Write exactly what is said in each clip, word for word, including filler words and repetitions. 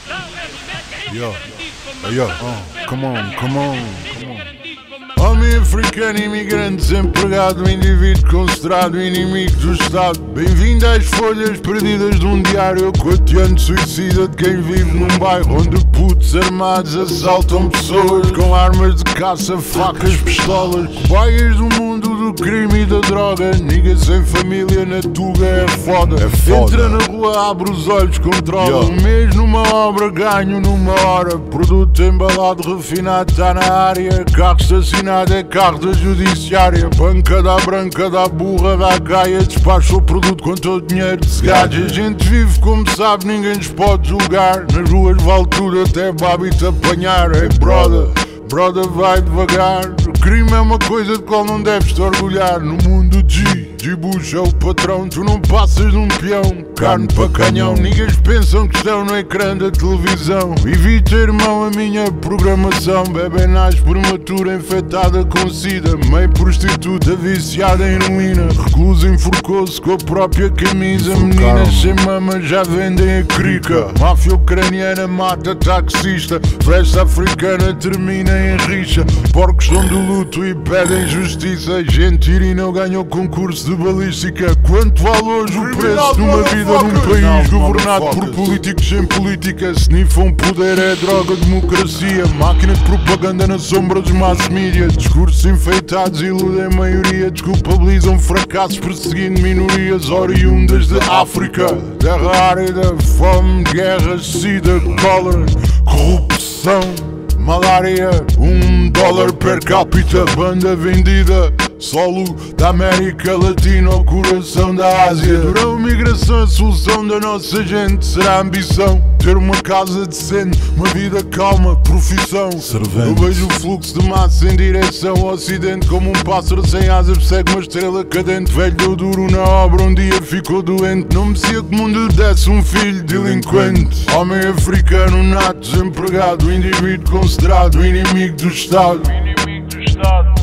Yo, yo, oh, come on, come on, come on. Homem africano, imigrante, desempregado, indivíduo considerado inimigo do Estado. Bem-vindo às folhas perdidas de um diário cotidiano suicida de quem vive num bairro onde putos armados assaltam pessoas com armas de caça, facas, pistolas. Cobaias do mundo do crime e da droga. Nigga sem família na Tuga é foda. É foda. Entra na rua, abre os olhos, controla. Um mês numa obra, ganho numa hora. Produto embalado, refinado, tá na área. Carro estacionado é carro da judiciária. Banca da branca, da burra, da gaia. Despacha o produto com todo o dinheiro de segade. A gente vive como sabe, ninguém nos pode julgar. Nas ruas vale tudo, até babi-te apanhar. Hey brother, brother vai devagar. O crime é uma coisa de qual não deves te orgulhar. No mundo G, G-Bush é o patrão. Tu não passas de um peão, carne para canhão. Ninguém pensam que estão no ecrã da televisão. Evita, irmão, a minha programação. Bebê nasce prematura, infectada com sida. Mãe prostituta, viciada em heroína. Reclusa enforcou-se com a própria camisa. Meninas sem mama já vendem a crica. Máfia ucraniana mata taxista. Festa africana termina em rixa. Porcos estão de luto e pedem justiça. Gente irina ganhou concurso de balística. Quanto vale hoje o preço de uma vida num país governado por políticos sem política? Sniffam poder, é droga, democracia. Máquina de propaganda na sombra dos mass media. Discursos enfeitados iludem a maioria. Desculpabilizam fracassos perseguindo minorias oriundas de África. Terra árida, fome, guerra, sida, cólera, corrupção, malária, um dólar per capita. Banda vendida, solo da América Latina ao coração da Ásia. Durão migração, a solução da nossa gente será a ambição. Ter uma casa decente, uma vida calma, profissão. Servente. Eu vejo o fluxo de massa em direção ao ocidente. Como um pássaro sem asas persegue uma estrela cadente. Velho deu duro na obra, um dia ficou doente. Não merecia que o mundo lhe desse um filho delinquente. Homem africano nato, desempregado, indivíduo considerado inimigo do Estado. O inimigo do Estado.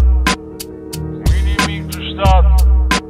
O inimigo do Estado.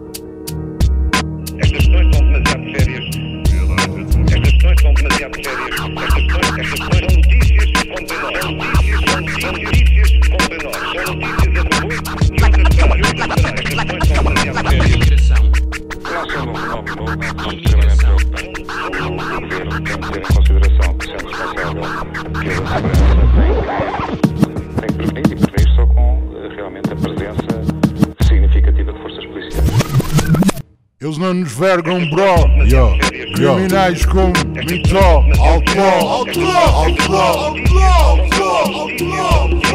Estas questões são demasiado sérias. Estas questões são demasiado sérias. Estas questões, estas questões são notícias contra nós. São notícias, são notícias contra nós. São notícias a favor e outras para nós. Estas questões são demasiado sérias. Imigração. Não sendo um fenómeno novo, não são extremamente preocupantes. O governo tem que ter em consideração que, sendo responsável pela segurança, tem que prevenir e prevenir só com realmente a presença significativa de forças policiais. Eles não nos vergam, bro. Yo. Criminais como Mitó, Outlaw, Outlaw, Outlaw, Outlaw, Outlaw, Outlaw.